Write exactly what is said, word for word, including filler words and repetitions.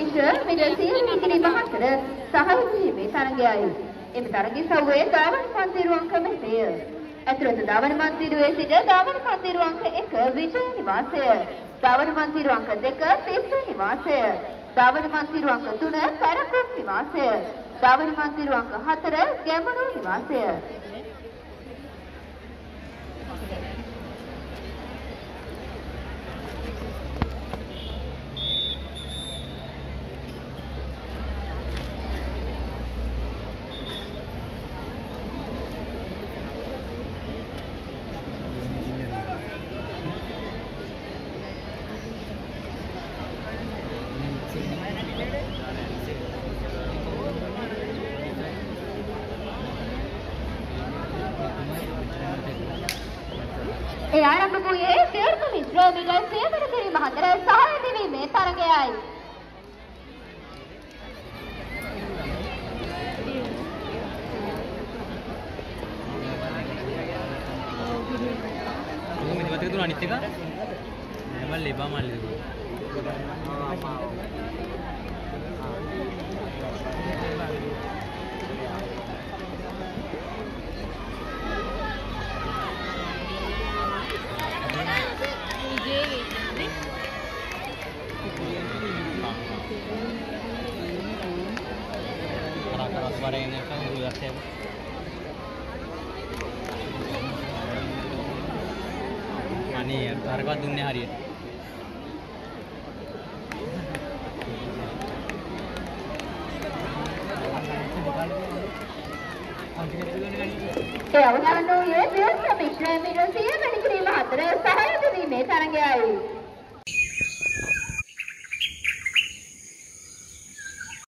මිශ්‍ර මිලසිය විකිණීම හතර සහල් දීමේ තරගයයි. එම තරගයේ සව්වේ ධාවන පන්තිරු අංක මෙසේය. ඇතුළත ධාවන පන්තිරුවේ සිට ධාවන පන්තිරු අංක එක විජය නිවාසය. ධාවන පන්තිරු අංක දෙක තිස්ස නිවාසය. ධාවන පන්තිරු අංක තුන පැරකුම් නිවාසය. ධාවන පන්තිරු අංක හතර ගැඹුරු නිවාසය. ඒ ආරම්භ වූයේ තීර්ථ මිශ්‍ර මිලසිය විකිණීම හතර සහල් දීමේ තරගයයි. itu anis tiga, emang lebah mal itu. Keras-keras barangnya kan udah siap. Ani ya, harga dunia hari ini. ඒ අවසාන වූයේ තීර්ථ මිශ්‍ර මිලසිය විකිණීම හතර සහල්